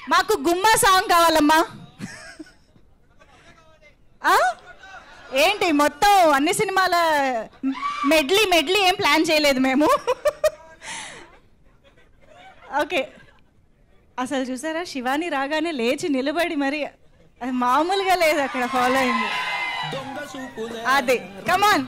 మాకు గుమ్మా సాంగ్ కావాలమ్మా. ఏంటి మొత్తం అన్ని సినిమాల మెడ్లీ ఏం ప్లాన్ చేయలేదు మేము. ఓకే, అసలు చూసారా శివాని రాగానే లేచి నిలబడి మరి అది మామూలుగా లేదు అక్కడ ఫాలో అయింది. అదే కమాన్.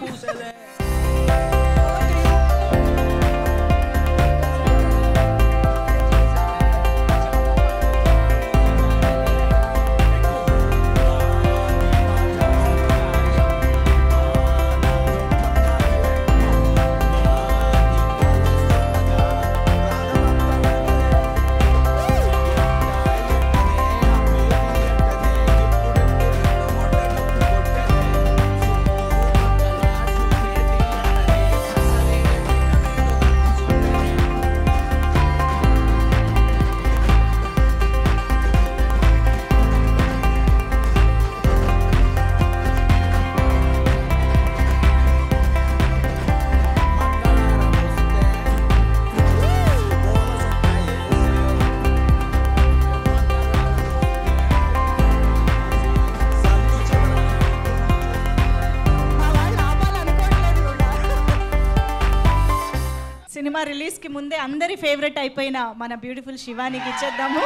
సినిమా రిలీజ్కి ముందే అందరి ఫేవరెట్ అయిపోయిన మన బ్యూటిఫుల్ శివానికి ఇచ్చేద్దాము.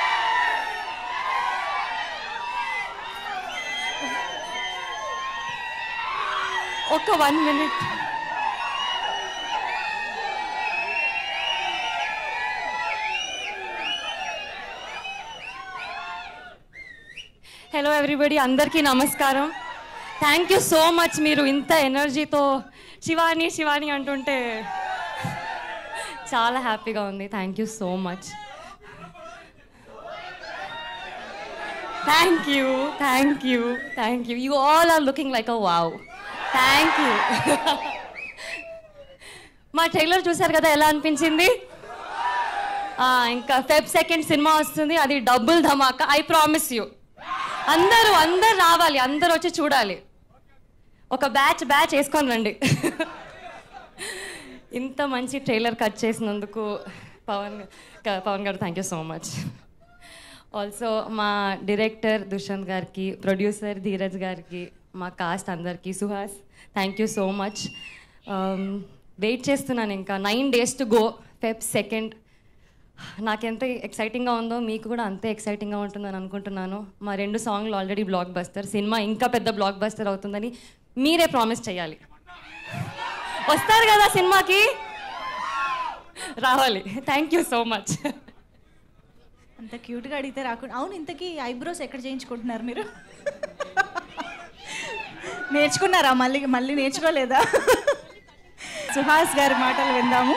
ఒక 1 minute. హలో ఎవ్రీబడి, అందరికీ నమస్కారం. Thank you so much. మీరు ఇంత ఎనర్జీతో శివాని శివాని అంటుంటే చాలా హ్యాపీగా ఉంది. Thank you so much. Thank you thank you thank you. You all are looking like a wow. Thank you. మా ట్రైలర్ చూసారు కదా, ఎలా అనిపించింది? ఇంకా Feb 2 సినిమా వస్తుంది, అది డబుల్ ధమాకా. I promise you. అందరూ రావాలి, అందరూ వచ్చి చూడాలి. ఒక బ్యాచ్ వేసుకొని రండి. ఇంత మంచి ట్రైలర్ కట్ చేసినందుకు పవన్ గారు thank you so much. Also మా డైరెక్టర్ దుష్యంత్ గారికి, ప్రొడ్యూసర్ ధీరజ్ గారికి, మా కాస్ట్ అందరికీ, Suhas thank you so much. Wait చేస్తున్నాను, ఇంకా 9 days టు గో. Feb 2. నాకెంత ఎక్సైటింగ్గా ఉందో మీకు కూడా అంతే ఎక్సైటింగ్గా ఉంటుందని అనుకుంటున్నాను. మా 2 సాంగ్లు ఆల్రెడీ బ్లాక్ బస్టర్. సినిమా ఇంకా పెద్ద బ్లాక్ బస్టర్ అవుతుందని మీరే ప్రామిస్ చేయాలి. వస్తారు కదా సినిమాకి, రావాలి. Thank you so much. అంత క్యూట్గా అడిగితే రాకుండా. అవును, ఇంతకీ ఐబ్రోస్ ఎక్కడ చేయించుకుంటున్నారు మీరు? నేర్చుకున్నారా? మళ్ళీ నేర్చుకోలేదా? సుహాస్ గారి మాటలు విందాము.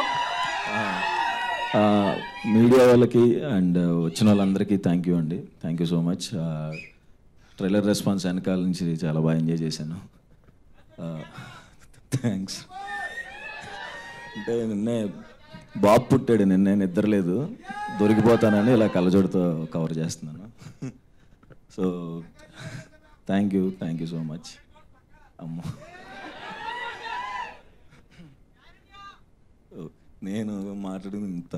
మీడియా వాళ్ళకి అండ్ వచ్చిన వాళ్ళందరికీ థ్యాంక్ యూ అండి. Thank you so much. Trailer response వెనకాల నుంచి చాలా బాగా ఎంజాయ్ చేశాను. థ్యాంక్స్. అంటే నిన్నే బాబు పుట్టాడు, నిన్నే నిద్రలేదు, దొరికిపోతానని ఇలా కళ్ళజోడుతో కవర్ చేస్తున్నాను. So thank you so much. అమ్మో, నేను మాట్లాడింది ఇంత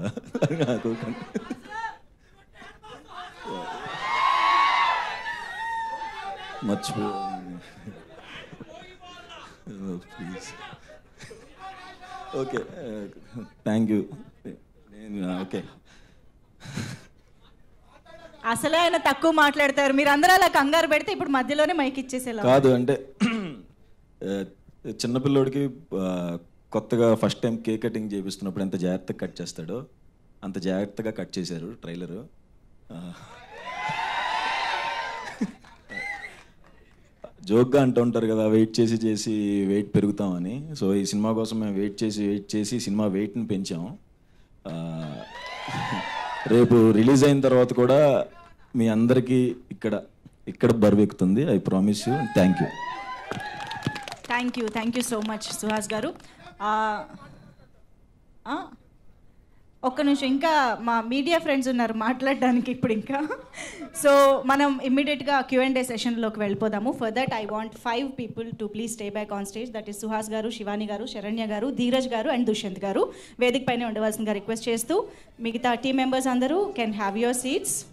మర్చిపో please. Okay, thank you. Okay, అసలే ఆయన తక్కువ మాట్లాడతారు, మీరు అందరూ అలా కంగారు పెడితే ఇప్పుడు మధ్యలోనే మైక్ ఇచ్చేసేలా కాదు. అంటే చిన్నపిల్లోడికి కొత్తగా ఫస్ట్ టైం కేక్ కటింగ్ చేపిస్తున్నప్పుడు ఎంత జాగ్రత్తగా కట్ చేస్తాడో అంత జాగ్రత్తగా కట్ చేశారు ట్రైలరు. జోక్గా అంటూ ఉంటారు కదా, వెయిట్ చేసి వెయిట్ పెరుగుతామని. సో ఈ సినిమా కోసం మేము వెయిట్ చేసి సినిమా వెయిట్ని పెంచాం. రేపు రిలీజ్ అయిన తర్వాత కూడా మీ అందరికీ ఇక్కడ బరువెక్కుతుంది. I promise you. Thank you so much Suhas గారు. ఒక్క నిమిషం, ఇంకా మా మీడియా ఫ్రెండ్స్ ఉన్నారు మాట్లాడడానికి ఇప్పుడు. ఇంకా సో మనం ఇమ్మీడియట్గా Q&A సెషన్లోకి వెళ్ళిపోదాము. For that I want 5 people to please stay back on stage. That is Suhas గారు, శివాని గారు, శరణ్య గారు, ధీరజ్ గారు అండ్ దుష్యంత్ గారు. వేదిక పైన ఉండవలసిందిగా రిక్వెస్ట్ చేస్తూ మిగతా టీమ్ మెంబర్స్ అందరూ కెన్ హ్యావ్ యువర్ సీట్స్.